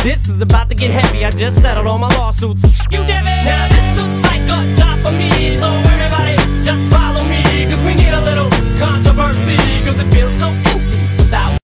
This is about to get heavy, I just settled all my lawsuits. You did it! Now this looks like a job for me, so